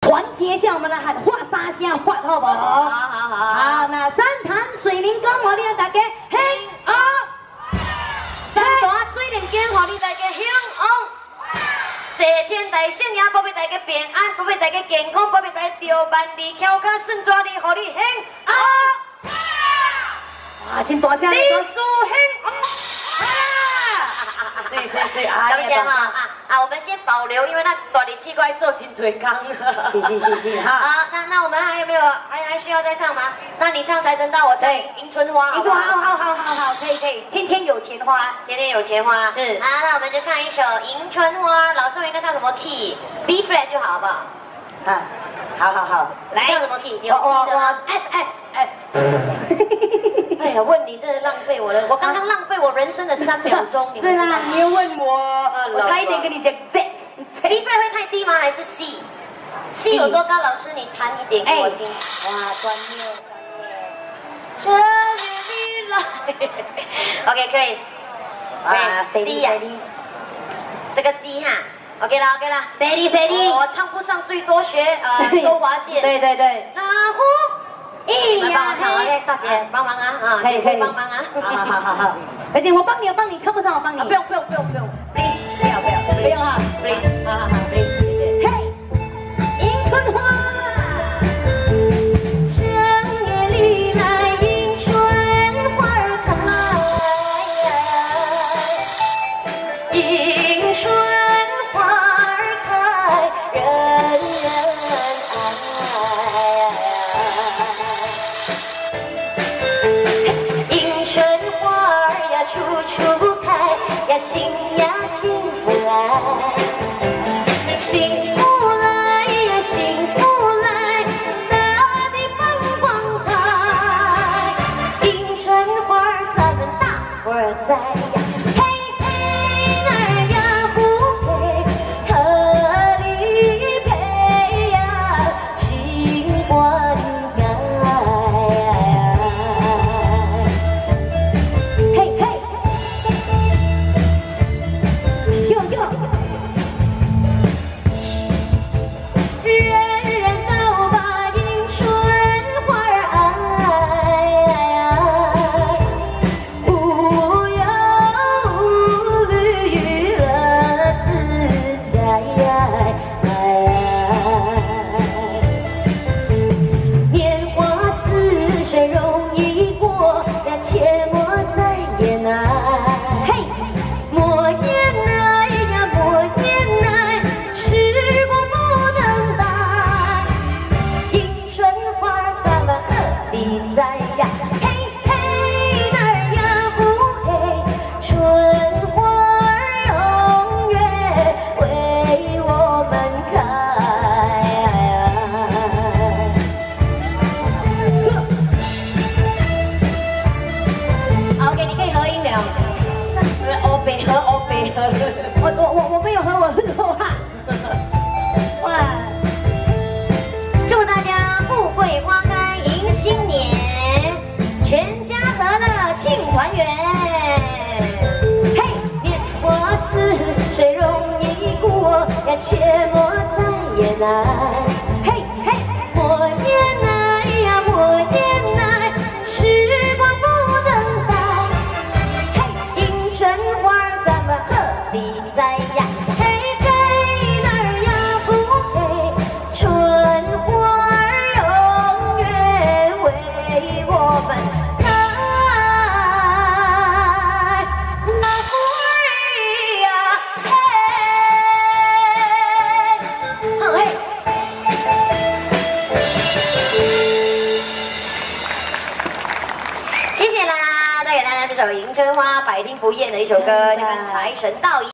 团结一下，我们来喊画三声画，好不好？好，那三潭水灵宫，我哋大家兴旺。 三大水灵间，互你大家兴旺。齐天大圣爷，保佑大家平安，保佑大家健康，保佑大家着万里翘脚顺转哩，互你兴旺。 哇，真大声！ 李树兴旺。是，感谢哈我们先保留，因为那大日子我要做真多工。 是哈。 啊，那我们还有没有还需要再唱吗？那你唱财神到，我唱迎春花。 迎春花，好，可以，天天有钱花， 天天有钱花。是。啊，那我们就唱一首迎春花。老师，我应该唱什么 key？B flat 就好，好不好？ 啊，好，来。 唱什么 key？ 我 F。 哎呀，问你真的浪费我了，我刚刚浪费我人生的3秒钟。 是啦，你又问我差一点跟你讲 Z。B flat 会太低吗？还是 C？C 有多高？老师，你弹一点给我听。 哇，专业。 这里来。OK， 可以。C 呀。这个 C 哈。OK 了。Steady。我唱不上，最多学周华健。 对。 然后。你们帮我唱 ，OK， 大姐帮忙啊， 可以帮忙啊， 好，而且我帮你，唱不上我帮你， 不用 ，please， 不用哈 ，please， 好 ，please， 谢谢。 嘿，迎春花， 正月里来迎春花开，迎春花开，人爱。处处开呀，幸福来，幸福来呀，幸福来，大地放光彩，迎春花咱们大伙儿栽呀，嘿哪儿呀不配，何里配呀，情灌溉。谁容易过呀？切莫再言爱。嘿，莫言爱呀，莫言爱，时光不等待。迎春花咱们何里栽呀？嘿哪儿呀不嘿，春花永远为我们开。OK， 你可以合音了。欧北合。 我没有合，我合哈。哇！ 祝大家富贵花开迎新年，全家和乐庆团圆。嘿，年华似水容易过呀，切莫再言爱。嘿，莫言爱呀，莫言爱，时光不等待。春花咱们何里栽呀？嘿哪儿呀不嘿，春花永远为我们开。那花儿呀嘿，谢谢啦，带给大家这首《迎春花》，百听不厌的一首歌，就跟财神到一样。